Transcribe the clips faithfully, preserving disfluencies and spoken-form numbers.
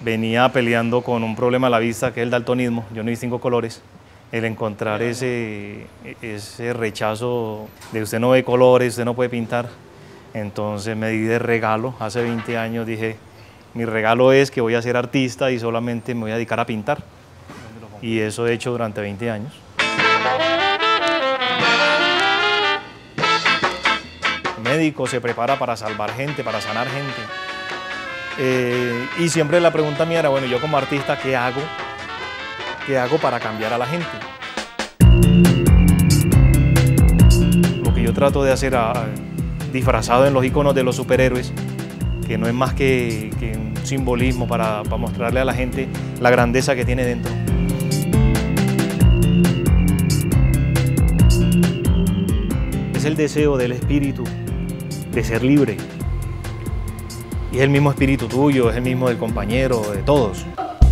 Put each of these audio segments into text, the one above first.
venía peleando con un problema a la vista que es el daltonismo. Yo no distingo colores. El encontrar ese, ese rechazo de usted no ve colores, usted no puede pintar. Entonces me di de regalo, hace veinte años dije, mi regalo es que voy a ser artista y solamente me voy a dedicar a pintar. Y eso he hecho durante veinte años. El médico se prepara para salvar gente, para sanar gente. Eh, y siempre la pregunta mía era, bueno, yo como artista, ¿qué hago? ¿Qué hago para cambiar a la gente? Lo que yo trato de hacer, a, disfrazado en los iconos de los superhéroes, que no es más que, que un simbolismo para, para mostrarle a la gente la grandeza que tiene dentro. Es el deseo del espíritu de ser libre. Y es el mismo espíritu tuyo, es el mismo del compañero, de todos.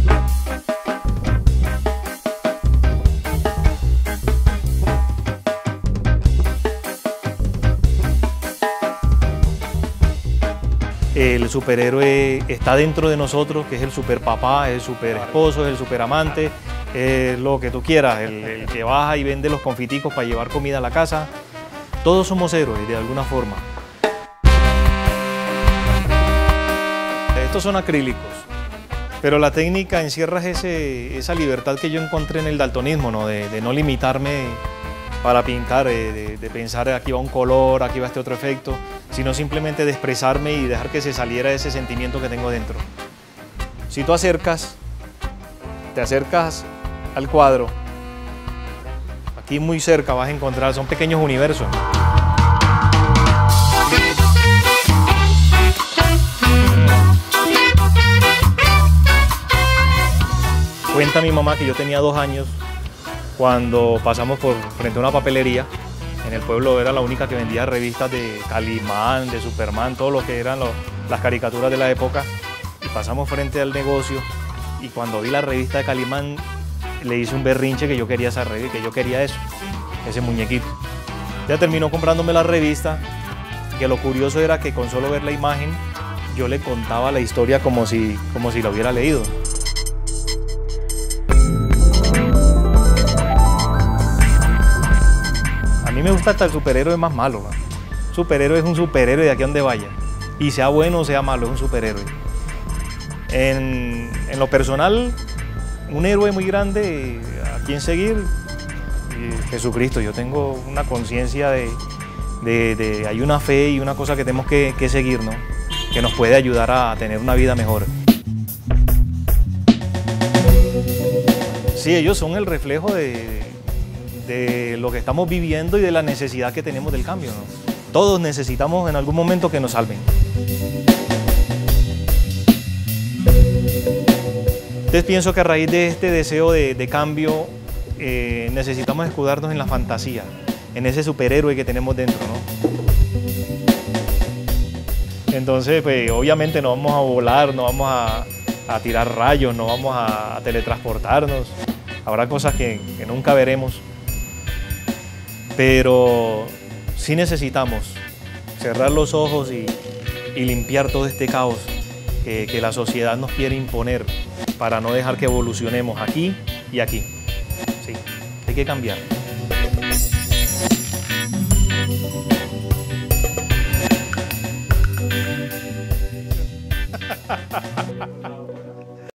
El superhéroe está dentro de nosotros, que es el superpapá, es el superesposo, es el superamante, es lo que tú quieras, el, el que baja y vende los confiticos para llevar comida a la casa. Todos somos héroes de alguna forma. Estos son acrílicos, pero la técnica encierra ese, esa libertad que yo encontré en el daltonismo, ¿no? De, de no limitarme para pintar, de, de, de pensar aquí va un color, aquí va este otro efecto, sino simplemente de expresarme y dejar que se saliera ese sentimiento que tengo dentro. Si tú acercas, te acercas al cuadro, aquí muy cerca vas a encontrar, son pequeños universos. Cuenta mi mamá que yo tenía dos años cuando pasamos por frente a una papelería. En el pueblo era la única que vendía revistas de Calimán, de Superman, todo lo que eran los, las caricaturas de la época. Y pasamos frente al negocio y cuando vi la revista de Calimán le hice un berrinche que yo quería esa revista, que yo quería eso, ese muñequito. Ya terminó comprándome la revista, que lo curioso era que con solo ver la imagen yo le contaba la historia como si, como si la hubiera leído. A mí me gusta hasta el superhéroe más malo, ¿no? Superhéroe es un superhéroe de aquí a donde vaya. Y sea bueno o sea malo, es un superhéroe. En, en lo personal, un héroe muy grande a quien seguir, Jesucristo. Yo tengo una conciencia de, de, de, hay una fe y una cosa que tenemos que, que seguir, ¿no? Que nos puede ayudar a tener una vida mejor. Sí, ellos son el reflejo de... de lo que estamos viviendo y de la necesidad que tenemos del cambio, ¿no? Todos necesitamos en algún momento que nos salven. Entonces pienso que a raíz de este deseo de, de cambio eh, necesitamos escudarnos en la fantasía, en ese superhéroe que tenemos dentro, ¿no? Entonces, pues, obviamente no vamos a volar, no vamos a, a tirar rayos, no vamos a, a teletransportarnos. Habrá cosas que, que nunca veremos. Pero sí necesitamos cerrar los ojos y, y limpiar todo este caos que, que la sociedad nos quiere imponer para no dejar que evolucionemos aquí y aquí. Sí, hay que cambiar.